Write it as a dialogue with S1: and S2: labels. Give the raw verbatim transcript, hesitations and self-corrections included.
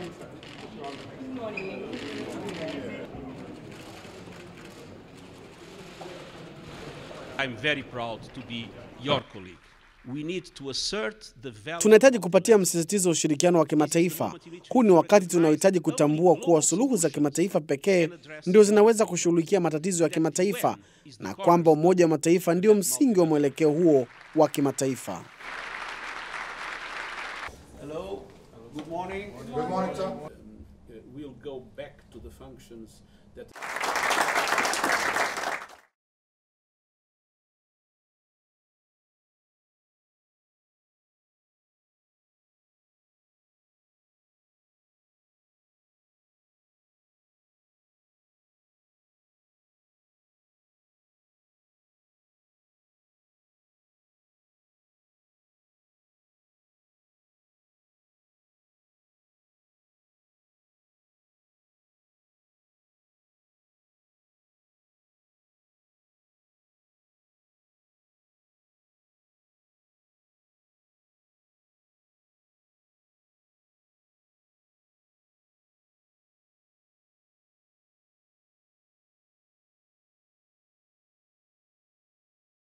S1: morning, sir. Good morning.
S2: I'm very proud to be your colleague. We need to assert the value.
S3: Tunahitaji kupatia msisitizo ushirikiano wa kimataifa. Huu ni wakati tunaohitaji kutambua kuwa suluhu za kimataifa pekee ndio zinaweza kushughulikia matatizo ya kimataifa na kwamba Umoja wa Mataifa ndio msingi wa mwelekeo huo wa kimataifa.
S4: Hello. Good morning.
S5: Good morning, sir.
S4: Um, uh, we'll go back to the functions that